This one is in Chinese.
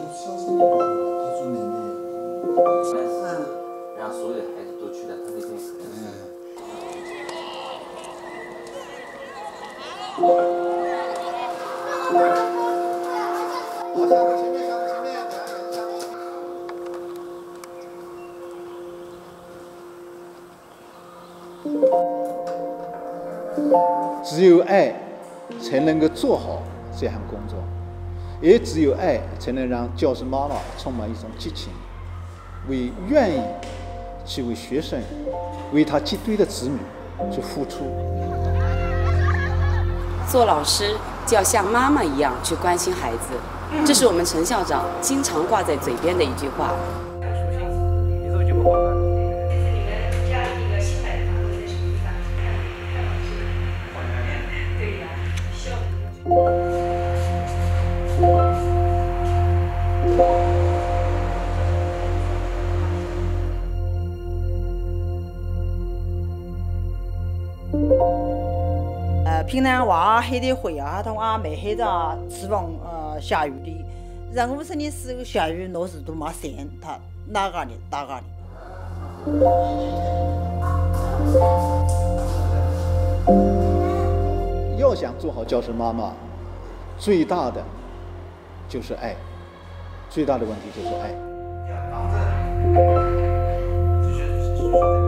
小声一点，他说妹妹。 让所有的孩子都去了，他那边可能是。 只有爱，才能够做好这项工作，也只有爱，才能让教师妈妈充满一种激情，为愿意去为学生、为他结对的子女去付出。 做老师就要像妈妈一样去关心孩子，这是我们陈校长经常挂在嘴边的一句话。 平常话海的会啊，同阿妹海着指望下雨的，任何事情是下雨，老是都没伞，他哪个的哪个的。 要想做好教师妈妈，最大的就是爱，最大的问题就是爱。